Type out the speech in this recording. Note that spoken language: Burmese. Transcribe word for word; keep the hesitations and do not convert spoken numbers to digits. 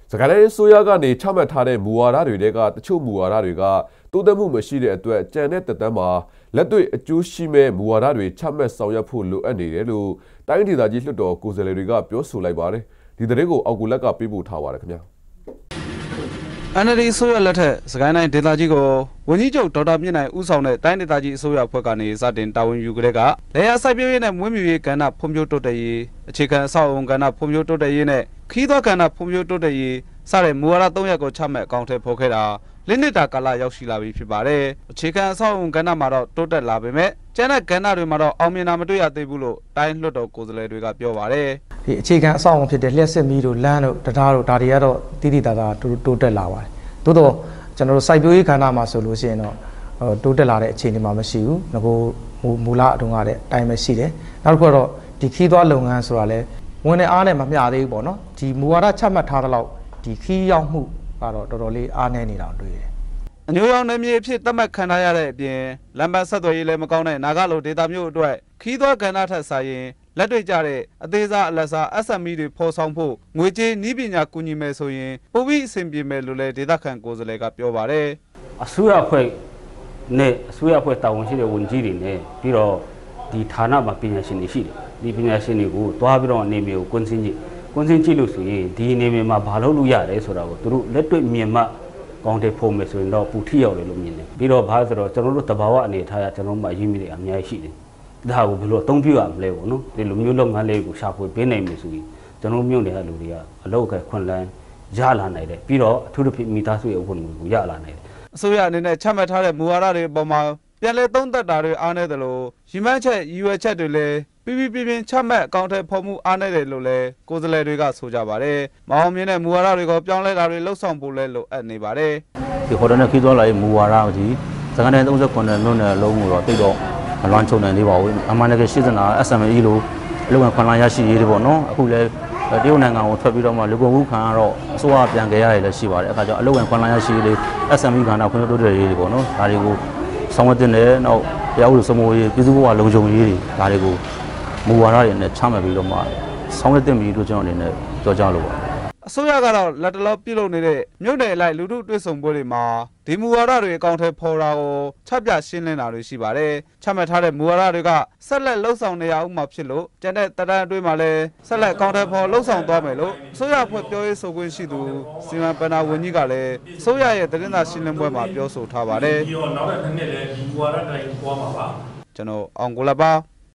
စကိုင်းတိုင်းအစိုးရကနေချမှတ်ထားတဲ့မူဝါဒတွေကတချို့မူဝါဒတွေကတိုးတက်မှုမရှိတဲ့အတွက်ကြံတဲ့တက်တန်းမှာလက်တွေ့အကျိုးရှိမဲ့မူဝါဒတွေချမှတ်ဆောင်ရွက်ဖို့လိုအပ်နေတယ်လို့တိုင်းဒေသကြီးလွှတ်တော်ကိုယ်စားလှယ်တွေကပြောဆိုလိုက်ပါတယ်ဒီသတင်းကိုအောက်ကိုလက်ကပေးပို့ထားပါတယ်ခင်ဗျာ N L D အစိုးရလက်ထက်စကိုင်းတိုင်းဒေသကြီးကိုဝန်ကြီးချုပ်ဒေါက်တာမြင့်နိုင်ဦးဆောင်တဲ့တိုင်းဒေသကြီးအစိုးရအဖွဲ့ကနေစတင်တာဝန်ယူကြတဲ့ကလေယာစိုက်ပျိုးရေးနဲ့မွေးမြူရေးကဏ္ဍဖွံ့ဖြိုးတိုးတက်ရေးအခြေခံအဆောက်အုံကဏ္ဍဖွံ့ဖြိုးတိုးတက်ရေးနဲ့ခီးသွွားကဏ္ဍဖွံ့ဖြိုးတိုးတက်ရေးစတဲ့မူဝါဒသုံးရပ်ကိုချမှတ်အကောင့်ထဲဖော်ခဲ့တာလစ်နှစ်တာကာလရောက်ရှိလာပြီဖြစ်ပါတယ်အခြေခံအဆောက်အုံကဏ္ဍမှာတော့တိုးတက်လာပေမဲ့ကျန်တဲ့ကဏ္ဍတွေမှာတော့အောင်မြင်တာမတွေ့ရသေးဘူးလို့တိုင်းလွှတ်တော်ကိုယ်စားလှယ်တွေကပြောပါတယ်ဒီအခြေခံအဆောက်အုံဖြစ်တဲ့လျှက်စစ်မီးတို့လမ်းတို့တရားတို့ဒါတွေကတော့တိတိတသာတိုးတက်လာပါတယ်သို့တော့ကျွန်တော်တို့စိုက်ပျိုးရေးကဏ္ဍမှာဆိုလို့ရှိရင်တော့တိုးတက်လာတဲ့အခြေအနေမှာမရှိဘူးငကိုမူလအတုံးကတဲ့အတိုင်းပဲရှိတယ်နောက်တစ်ခုကတော့ဒီခီးသွွားလုပ်ငန်းဆိုတာလဲဝင်နေအားနဲ့မမျှသေးဘူးပေါ့နော်ဒီမူဝါဒချမှတ်ထားတဲ့လောက်ဒီခီးရောက်မှုကတော့တော်တော်လေးအားနည်းနေတာတွေ့တယ်အညိုရောင်နယ်မြေအဖြစ်သတ်မှတ်ခံထားရတဲ့အပြင်လမ်းပန်းဆက်သွယ်ရေးလည်းမကောင်းတဲ့နာဂလိုဒေတာမျိုးအတွက်ခီးသွွားကဏ္ဍထက်ဆိုင်ရင်လက်တွေ့ကြတဲ့အသေးစားအလက်စား S M E တွေဖော်ဆောင်ဖို့ငွေကြေးနည်းပညာကူညီမယ်ဆိုရင်ပိုပြီးအဆင်ပြေမယ်လို့လည်းဒေသခံကိုယ်စားလှယ်ကပြောပါတယ်အစိုးရအဖွဲ့နဲ့အစိုးရအဖွဲ့တာဝန်ရှိတဲ့ဝန်ကြီးတွေနဲ့ပြီးတော့ဒီဌာနမှာပညာရှင်တွေရှိတယ်ဒီပညာရှင်တွေကိုတွားပြီးတော့အနေမျိုးကွင်းစင်းကြည့်ကွင်းစင်းကြည့်လို့ဆိုရင်ဒီအနေမျိုးမှာဘာလို့လုပ်ရတယ်ဆိုတာကိုသူတို့လက်တွေ့မြင်မှကောင်းတဲ့ဖို့မယ်ဆိုရင်တော့ပူထီရောက်တယ်လို့မြင်တယ်ပြီးတော့ဘာဆိုတော့ကျွန်တော်တို့တဘာဝအနေထားရကျွန်တော်မှအရေးမိတယ်အများကြီးရှိတယ်ဒါကိုဘယ်လိုအသုံးပြုရမလဲပေါ့နော်ဒီလိုမျိုးလုပ်ငန်းလေးကိုရှာဖွေပေးနိုင်မယ်ဆိုရင်ကျွန်တော်မြို့နယ်ကလူတွေကအလောက်အခွင့်အလမ်းရလာနိုင်တယ်ပြီးတော့အထူးသဖြင့်မိသားစုရဲ့အခွင့်အရေးကိုရလာနိုင်တယ်အစိုးရအနေနဲ့ချမှတ်ထားတဲ့မူဝါဒတွေအပေါ်မှာပြန်လည်သုံးသပ်တာတွေအားနည်းတယ်လို့ရည်မှန်းချက်ရည်ရွယ်ချက်တွေလည်းပြပြပြင်းချမှတ်အကောင့်ထဲဖော်မှုအားနည်းတယ်လို့လည်းကိုယ်စားလှယ်တွေကဆိုကြပါတယ်။မအောင်မြင်တဲ့မူဝါဒတွေကိုပြောင်းလဲတာတွေလှုပ်ဆောင်ဖို့လည်းလိုအပ်နေပါတယ်။ဒီဟိုတယ်နဲ့ခီးသွွားလာရေးမူဝါဒကြီးစကိုင်းတိုင်းသုံးဆယ်ခုနှစ်မြို့နယ်လုံးကိုတော့တိတ်တော့မလွမ်းချုံနိုင်သေးပါဘူး။အမှန်တကယ်ရှိစနာ S M E လို့အလုပ်ဝင်ခွင့်လာရရှိရေးတွေပေါ့နော်။အခုလည်းတရုတ်နိုင်ငံကိုထွက်ပြီးတော့မှလူကုန်ကူးခံရတော့အစိုးရပြန်ကြရတယ်လည်းရှိပါတယ်။အခါကျတော့အလုပ်ဝင်ခွင့်လာရရှိရေးတွေ S M E ကဏ္ဍဖွံ့ဖြိုးတိုးတက်ရေးတွေပေါ့နော်။ဒါတွေကိုဆောင်ရွက်တင်တယ်နောက်တရားဥပဒေစိုးမိုးရေးပြည်သူ့ဘဝလုံခြုံရေးတွေဒါတွေကိုမူဝါဒတွေနဲ့ချမှတ်ပြီးတော့မှဆောင်ရွက်တင်ပြီးလို့ကျွန်တော်အနေနဲ့ပြောကြလို့ပါအစိုးရကတော့လက်တလောပြုလုပ်နေတဲ့မြို့နယ်လိုက်လူထုတွေ့ဆုံပွဲတွေမှာဒီမူဝါဒတွေအကောင့်ထဲဖော်တာကိုချပြရှင်းလင်းတာတွေရှိပါတယ်ချမှတ်ထားတဲ့မူဝါဒတွေကဆက်လက်လှုပ်ဆောင်နေရအောင်မှဖြစ်လို့ကျန်တဲ့တရန်အတွင်းမှာလည်းဆက်လက်အကောင့်ထဲဖော်လှုပ်ဆောင်သွားမယ်လို့အစိုးရဖွဲ့ပြောရေးဆိုခွင့်ရှိသူစီမံပန်းနာဝန်ကြီးကလည်းအစိုးရရဲ့သတင်းစာရှင်းလင်းပွဲမှာပြောဆိုထားပါတယ်နောက်တဲ့နှစ်လည်းဒီမူဝါဒတိုင်းပွားမှာပါကျွန်တော်အောင်ကိုလပါ